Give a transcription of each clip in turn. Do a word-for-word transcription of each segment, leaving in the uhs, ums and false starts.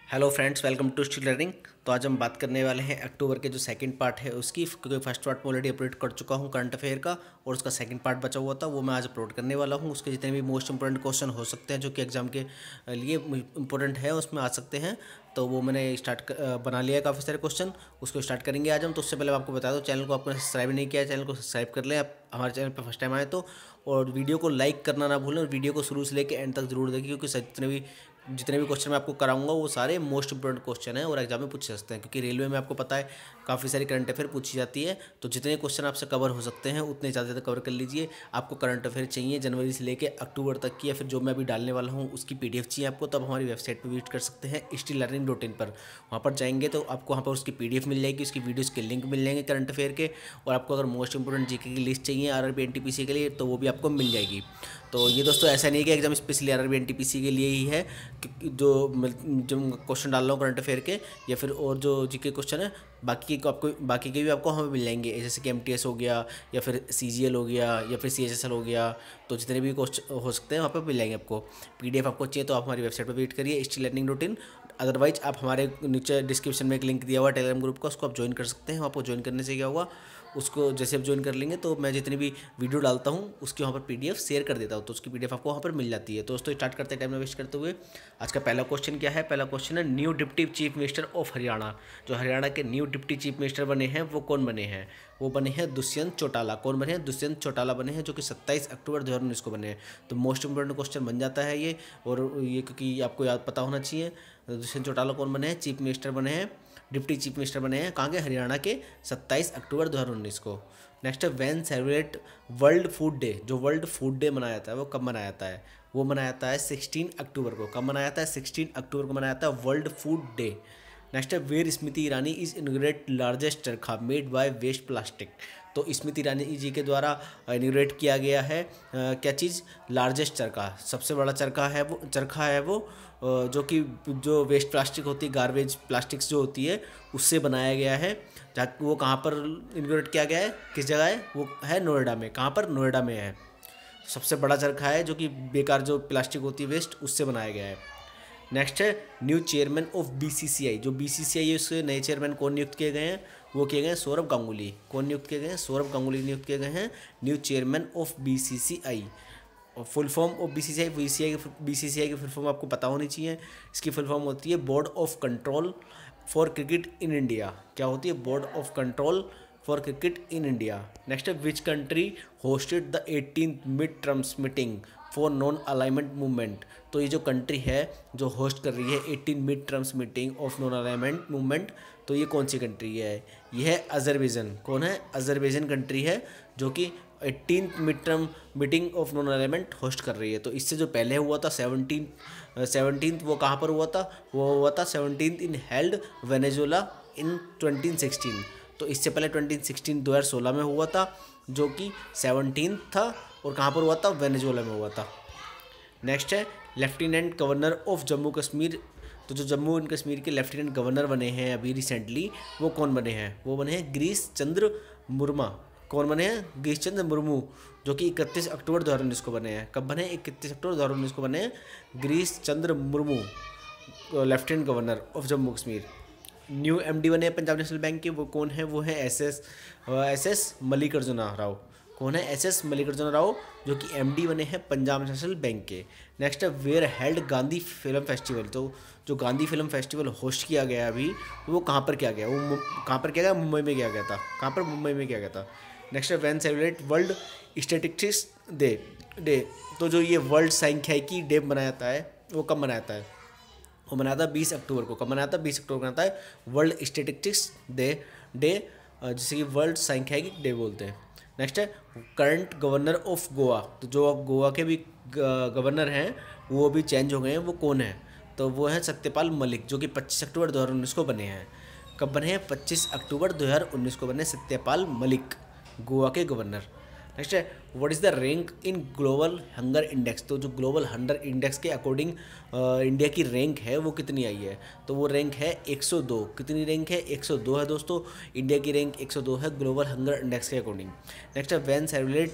Hello friends, welcome to Still Learning. तो आज हम बात करने वाले हैं अक्टूबर के जो सेकंड पार्ट है उसकी, क्योंकि फर्स्ट पार्ट में ऑलरेडी अपलोड कर चुका हूं करंट अफेयर का, और उसका सेकंड पार्ट बचा हुआ था वो मैं आज अपलोड करने वाला हूं। उसके जितने भी मोस्ट इंपॉर्टेंट क्वेश्चन हो सकते हैं जो कि एग्जाम के लिए इंपॉर्टेंट है उसमें आ सकते हैं, तो वो मैंने स्टार्ट बना लिया है काफ़ी सारे क्वेश्चन। उसको स्टार्ट करेंगे आज हम। तो उससे पहले मैं आपको बता दूँ, चैनल को आपने सब्सक्राइब नहीं किया है, चैनल को सब्सक्राइब कर लें आप हमारे चैनल पर फर्स्ट टाइम आए तो, और वीडियो को लाइक करना ना भूलें, और वीडियो को शुरू से लेकर एंड तक जरूर देखें, क्योंकि जितने भी जितने भी क्वेश्चन मैं आपको कराऊंगा वो सारे मोस्ट इंपॉर्टेंट क्वेश्चन हैं और एग्जाम में पूछ सकते हैं, क्योंकि रेलवे में आपको पता है काफ़ी सारी करंट अफेयर पूछी जाती है। तो जितने क्वेश्चन आपसे कवर हो सकते हैं उतने ज़्यादा ज़्यादा कवर कर लीजिए। आपको करंट अफेयर चाहिए जनवरी से लेकर अक्टूबर तक की, या फिर जो मैं अभी डालने वाला हूँ उसकी पीडीएफ चाहिए आपको, तब हमारी वेबसाइट पर विजिट कर सकते हैं स्टिल लर्निंग डॉट इन पर। वहाँ पर जाएंगे तो आपको वहाँ पर उसकी पीडीएफ मिल जाएगी, उसकी वीडियोज़ के लिंक मिल जाएंगे करंट अफेयर के, और आपको अगर मोस्ट इंपॉर्टेंट जीके की लिस्ट चाहिए आरआरबी एनटीपीसी के लिए तो वो भी आपको मिल जाएगी। तो ये दोस्तों ऐसा नहीं कि एग्जाम स्पेशली आरआरबी एनटीपीसी के लिए ही है, जो जो क्वेश्चन डाल रहा हूँ करंट अफेयर के, या फिर और जो जीके क्वेश्चन है बाकी को आपको बाकी के भी आपको हमें मिल जाएंगे, जैसे कि एमटीएस हो गया, या फिर सीजीएल हो गया, या फिर सीएचएसएल हो गया। तो जितने भी क्वेश्चन हो सकते हैं वहाँ पर मिल जाएंगे आपको। पीडीएफ आपको चाहिए तो आप हमारी वेबसाइट पर विजिट करिए Still Learning dot in. Otherwise आप हमारे नीचे डिस्क्रिप्शन में एक लिंक दिया हुआ है टेलीग्राम ग्रुप का, उसको आप ज्वाइन कर सकते हैं। आपको ज्वाइन करने से क्या होगा, उसको जैसे आप ज्वाइन कर लेंगे तो मैं जितनी भी वीडियो डालता हूँ उसकी वहाँ पर पीडीएफ शेयर कर देता हूँ, तो उसकी पीडीएफ आपको वहाँ पर मिल जाती है। तो दोस्तों स्टार्ट करते हैं टाइम वेस्ट करते हुए। आज का पहला क्वेश्चन क्या है? पहला क्वेश्चन है new deputy chief minister of Haryana. जो हरियाणा के न्यू डिप्टी चीफ मिनिस्टर बने हैं वो कौन बने हैं? वो बने हैं दुष्यंत चौटाला। कौन बने हैं? दुष्यंत चौटाला बने हैं, जो कि सत्ताईस अक्टूबर दो हज़ार उन्नीस को बने हैं। तो मोस्ट इंपोर्टेंट क्वेश्चन बन जाता है ये, और ये क्योंकि आपको याद पता होना चाहिए। दुष्यंत चौटाला कौन बने हैं? चीफ मिनिस्टर बने हैं, डिप्टी चीफ मिनिस्टर बने हैं कहाँ के? हरियाणा के, सत्ताईस अक्टूबर दो हज़ार उन्नीस को। नेक्स्ट है when celebrate world food day. जो वर्ल्ड फूड डे मनाया जाता है वो कब मनाया जाता है? वो मनाया जाता है सोलह अक्टूबर को। कब मनाया जाता है? सोलह अक्टूबर को मनाया जाता है वर्ल्ड फूड डे। नेक्स्ट है where Smriti Irani is inaugurate largest charkha made by waste plastic. तो स्मृति ईरानी जी के द्वारा इनोग्रेट किया गया है आ, क्या चीज़? लार्जेस्ट चरखा, सबसे बड़ा चरखा है वो चरखा है वो आ, जो कि जो वेस्ट प्लास्टिक होती है, गार्बेज प्लास्टिक्स जो होती है उससे बनाया गया है। जहाँ वो कहाँ पर इनोग्रेट किया गया है, किस जगह है? वो है नोएडा में। कहाँ पर? नोएडा में है। सबसे बड़ा चरखा है जो कि बेकार जो प्लास्टिक होती है वेस्ट, उससे बनाया गया है। नेक्स्ट है न्यू चेयरमैन ऑफ बीसीसीआई। जो बीसीसीआई है उसके नए चेयरमैन कौन नियुक्त किए गए हैं? वो किए गए हैं सौरभ गांगुली। कौन नियुक्त किए गए हैं? सौरभ गांगुली नियुक्त किए गए हैं न्यू चेयरमैन ऑफ बीसीसीआई। और full form of BCCI BCCI BCCI की फुल फॉर्म आपको पता होनी चाहिए। इसकी फुल फॉर्म होती है board of control for cricket in India. क्या होती है? Board of control for cricket in India. Next है which country hosted the eighteenth mid terms meeting for non alignment movement. तो ये जो कंट्री है जो होस्ट कर रही है eighteen mid terms meeting of non alignment movement, तो ये कौन सी कंट्री है? ये है अजरबैजान। कौन है? अजरबैजान कंट्री है जो कि eighteen mid term meeting of non alignment host कर रही है। तो इससे जो पहले हुआ था सेवनटीन सेवनटीन वो कहाँ पर हुआ था? वो हुआ था seventeen in held Venezuela in twenty sixteen. तो इससे पहले ट्वेंटी सिक्सटीन दो हज़ार सोलह में हुआ था जो कि सेवनटीन था, और कहाँ पर हुआ था? वेनेजुएला में हुआ था। नेक्स्ट है lieutenant governor of Jammu Kashmir. तो जो जम्मू एंड कश्मीर के लेफ्टिनेंट गवर्नर बने हैं अभी रिसेंटली, वो कौन बने हैं? वो बने हैं गिरीश चंद्र मुर्मा। कौन बने हैं? गिरीश चंद्र मुर्मू, जो कि इकतीस अक्टूबर दो हज़ार उन्नीस को बने हैं। कब बने? इकतीस अक्टूबर दो हज़ार उन्नीस को बने हैं Girish Chandra Murmu, lieutenant governor of Jammu Kashmir. New MD बने हैं पंजाब नेशनल बैंक के। वो कौन है? वो है S S S S Mallikarjuna Rao. कौन है? एस एस मल्लिकार्जुना राव, जो कि एमडी बने हैं पंजाब नेशनल बैंक के। नेक्स्ट है where held Gandhi film festival. तो जो गांधी फिल्म फेस्टिवल होस्ट किया गया अभी, वो कहाँ पर किया गया? वो कहाँ पर किया गया? मुंबई में किया गया था। कहाँ पर? मुंबई में किया गया था। नेक्स्ट है when celebrate world statistics day day. तो जो ये वर्ल्ड सांख्यिकी डे मनाया जाता है वो कब मनाया जाता है? वो मनाया था बीस अक्टूबर को। कब मनाया था? बीस अक्टूबर को मनाता है वर्ल्ड स्टैटिस्टिक्स डे डे जिसे कि वर्ल्ड सांख्यिकी डे बोलते हैं। नेक्स्ट है करंट गवर्नर ऑफ गोवा। तो जो गोवा के भी गवर्नर हैं वो भी चेंज हो गए हैं। वो कौन है? तो वो है सत्यपाल मलिक, जो कि पच्चीस अक्टूबर दो हज़ार उन्नीस को बने हैं। कब बने हैं? पच्चीस अक्टूबर दो हज़ार उन्नीस को बने सत्यपाल मलिक, गोवा के गवर्नर। नेक्स्ट है what is the rank in global hunger index. तो जो ग्लोबल हंगर इंडेक्स के अकॉर्डिंग इंडिया की रैंक है वो कितनी आई है? तो वो रैंक है एक सौ दो। कितनी रैंक है? एक सौ दो है दोस्तों। इंडिया की रैंक एक सौ दो है ग्लोबल हंगर इंडेक्स के अकॉर्डिंग। नेक्स्ट है when celebrate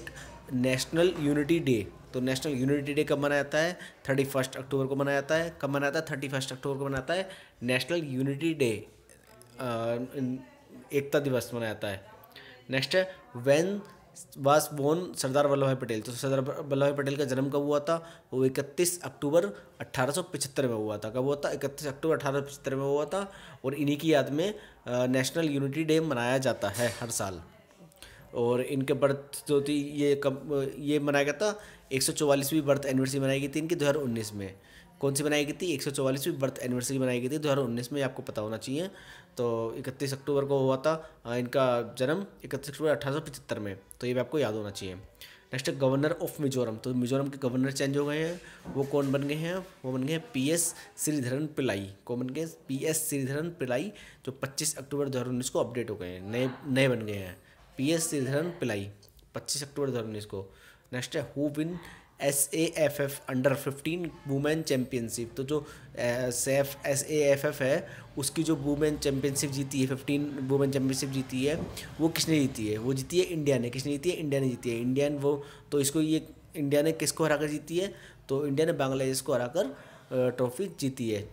national unity day. तो नेशनल यूनिटी डे कब मनाया जाता है? थर्टी फर्स्ट अक्टूबर को मनाया जाता है। कब मनाया जाता है? थर्टी फर्स्ट अक्टूबर को मनाया जाता है नेशनल यूनिटी डे, एकता दिवस मनाया जाता है। नेक्स्ट है when was born Sardar Vallabh Bhai Patel. तो सरदार वल्लभ भाई पटेल का जन्म कब हुआ था? वो इकतीस अक्टूबर अट्ठारह सौ पचहत्तर में हुआ था। कब हुआ था? इकतीस अक्टूबर अठारह सौ पचहत्तर में हुआ था। और इन्हीं की याद में नेशनल यूनिटी डे मनाया जाता है हर साल। और इनके बर्थ जो थी ये कब ये मनाया गया था? एक सौ चौवालीसवीं बर्थ एनिवर्सरी मनाई गई थी इनकी दो हज़ार उन्नीस में। कौन सी बनाई गई थी? एक सौ चौवालीसवीं बर्थ एनिवर्सरी बनाई गई थी दो हज़ार उन्नीस में, आपको पता होना चाहिए। तो इकतीस अक्टूबर को हुआ था इनका जन्म, इकतीस अक्टूबर अठारह सौ पचहत्तर में। तो ये भी आपको याद होना चाहिए। नेक्स्ट है गवर्नर ऑफ मिजोरम। तो मिजोरम के गवर्नर चेंज हो गए हैं। वो कौन बन गए हैं? वो बन गए हैं पी एस श्रीधरन पिल्लाई। कौन बन गए? पी एस श्रीधरन पिल्लाई, जो पच्चीस अक्टूबर दो हज़ार उन्नीस को अपडेट हो गए हैं, नए नए बन गए हैं। पी एस श्रीधरन पिल्लाई पच्चीस अक्टूबर दो हज़ार उन्नीस को। नेक्स्ट है who win S A F F under fifteen women championship. तो जो SAFF S A F F है उसकी जो वुमेन चैम्पियनशिप जीती है, फिफ्टीन वुमेन चैम्पियनशिप जीती है, वो किसने जीती है? वो जीती है इंडिया ने। किसने जीती है? इंडिया ने जीती है। इंडियन वो तो इसको ये इंडिया ने किसको हराकर जीती है? तो इंडिया ने बांग्लादेश को हराकर ट्रॉफी जीती है।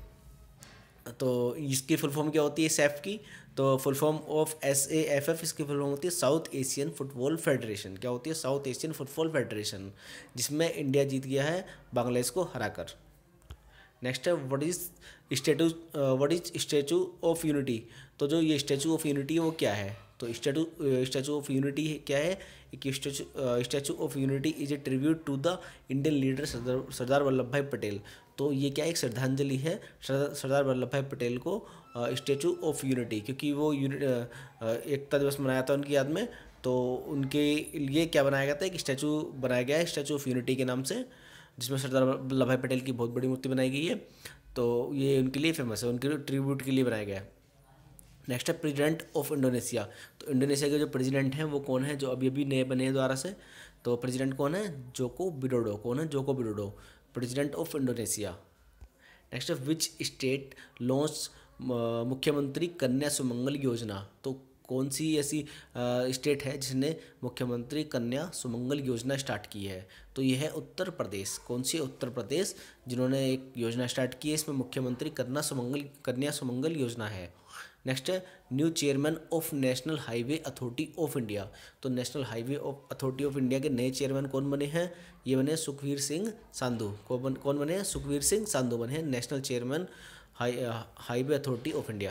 तो इसकी फुल फॉर्म क्या होती है सेफ की? तो full form of S A F F इसकी फुल फॉर्म होती है साउथ एशियन फुटबॉल फेडरेशन। क्या होती है? साउथ एशियन फुटबॉल फेडरेशन, जिसमें इंडिया जीत गया है बांग्लादेश को हराकर। नेक्स्ट है what is statue what is statue of unity. तो जो ये स्टैचू ऑफ यूनिटी है वो क्या है? तो स्टैचू स्टैचू ऑफ यूनिटी क्या है? कि statue statue of unity is a tribute to the Indian leader Sardar Sardar Vallabh Bhai Patel. तो ये क्या एक श्रद्धांजलि है सरदार वल्लभ भाई पटेल को, स्टैचू ऑफ यूनिटी, क्योंकि वो यूनिट एकता दिवस मनाया था उनकी याद में। तो उनके लिए क्या बनाया गया था? एक स्टैचू बनाया गया है स्टैचू ऑफ यूनिटी के नाम से, जिसमें सरदार वल्लभ भाई पटेल की बहुत बड़ी मूर्ति बनाई गई है। तो ये उनके लिए फेमस है, उनके ट्रिब्यूट के लिए बनाया गया है। नेक्स्ट है प्रेसिडेंट ऑफ इंडोनेशिया। तो इंडोनेशिया के जो प्रेसिडेंट हैं वो कौन है, जो अभी अभी नए बने हैं दोबारा से? तो प्रेसिडेंट कौन है? Joko Widodo. कौन है? Joko Widodo, president of Indonesia. Next है विच स्टेट लॉन्च मुख्यमंत्री कन्या सुमंगल योजना। तो कौन सी ऐसी स्टेट है जिसने मुख्यमंत्री कन्या सुमंगल योजना स्टार्ट की है? तो यह है उत्तर प्रदेश। कौन सी? उत्तर प्रदेश, जिन्होंने एक योजना स्टार्ट की है, इसमें मुख्यमंत्री कन्या सुमंगल कन्या सुमंगल योजना है। नेक्स्ट है new chairman of national highway authority of India. तो national highway of authority of India के नए चेयरमैन कौन बने हैं? ये बने सुखवीर सिंह सांधु। कौन कौन बने हैं? सुखवीर सिंह सांधु बने हैं national chairman high highway authority of India,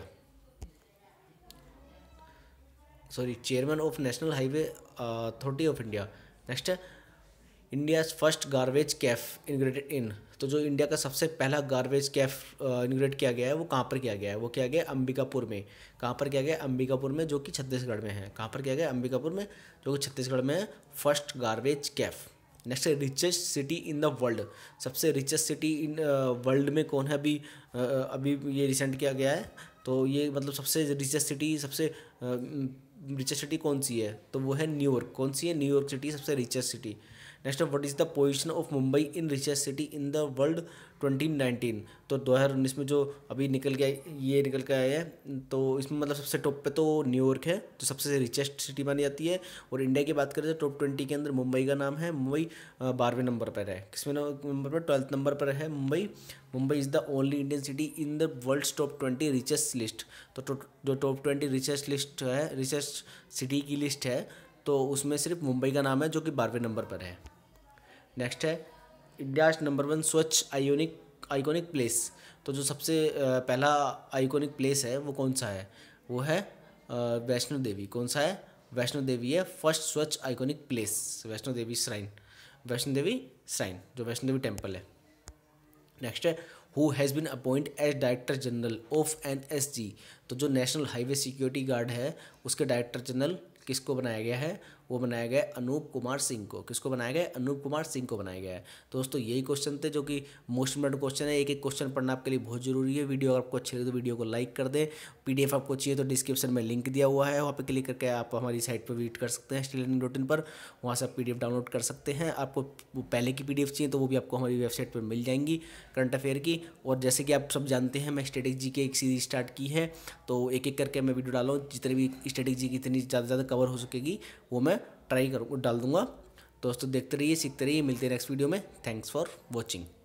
sorry chairman of national highway authority of India. Next है India's first garbage cafe inaugurated in. तो जो इंडिया का सबसे पहला गार्बेज कैफ इनग्रेट किया गया है वो कहाँ पर किया गया है? वो किया गया अंबिकापुर में। कहाँ पर किया गया? अंबिकापुर में, जो कि छत्तीसगढ़ में है। कहाँ पर किया गया? अंबिकापुर में, जो कि छत्तीसगढ़ में है, फर्स्ट गार्बेज कैफ। नेक्स्ट है richest city in the world. सबसे रिचेस्ट सिटी इन वर्ल्ड में कौन है? अभी अभी ये रिसेंट किया गया है। तो ये मतलब सबसे रिचेस्ट सिटी सबसे रिचेस्ट सिटी कौन सी है? तो वो है न्यूयॉर्क। कौन सी है? न्यूयॉर्क सिटी सबसे richest city. Next what is the position of Mumbai in richest city in the world twenty nineteen. तो दो हज़ार उन्नीस में जो अभी निकल गया ये निकल के आया है, तो इसमें मतलब सबसे टॉप पे तो न्यूयॉर्क है, जो सबसे रिचेस्ट सिटी मानी जाती है। और इंडिया की बात करें तो टॉप ट्वेंटी के अंदर मुंबई का नाम है। मुंबई बारहवें नंबर पर है। किसमें नंबर पर? ट्वेल्थ नंबर पर है Mumbai. Mumbai is the only Indian city in the world's top twenty richest list. तो जो टॉप ट्वेंटी रिचेस्ट लिस्ट है, रिचेस्ट सिटी की लिस्ट है, तो उसमें सिर्फ मुंबई का नाम है, जो कि बारहवें नंबर पर है। नेक्स्ट है India's number one Swachh iconic iconic place. तो जो सबसे पहला आइकोनिक प्लेस है वो कौन सा है? वो है वैष्णो देवी। कौन सा है? वैष्णो देवी है first Swachh iconic place. Vaishno Devi shrine, Vaishno Devi shrine जो वैष्णो देवी टेम्पल है। नेक्स्ट है who has been appoint as director general of N S G. तो जो नेशनल हाईवे सिक्योरिटी गार्ड है उसके डायरेक्टर जनरल किसको बनाया गया है? वो बनाया गया है अनूप कुमार सिंह को। किसको बनाया गया है? अनूप कुमार सिंह को बनाया गया है। तो दोस्तों यही क्वेश्चन थे, जो कि मोस्ट इंपोर्टेंट क्वेश्चन है। एक एक क्वेश्चन पढ़ना आपके लिए बहुत जरूरी है। वीडियो अगर आपको अच्छी लगे तो वीडियो को लाइक कर दें। पीडीएफ आपको चाहिए तो डिस्क्रिप्शन में लिंक दिया हुआ है, वहाँ पे क्लिक करके आप हमारी साइट पर विजिट कर सकते हैं स्टडी लर्निंग डॉट इन पर। वहाँ से आप पीडीएफ डाउनलोड कर सकते हैं। आपको पहले की पीडीएफ चाहिए तो वो भी आपको हमारी वेबसाइट पर मिल जाएंगी करंट अफेयर की। और जैसे कि आप सब जानते हैं मैं स्ट्रेटेजी की एक सीरीज स्टार्ट की है, तो एक एक करके मैं वीडियो डालूँ, जितनी भी स्ट्रेटेजी की इतनी ज़्यादा ज़्यादा कवर हो सकेगी वो मैं ट्राई करूँ डाल दूँगा। दोस्तों देखते रहिए, सीखते रहिए, मिलते हैं नेक्स्ट वीडियो में। Thanks for watching.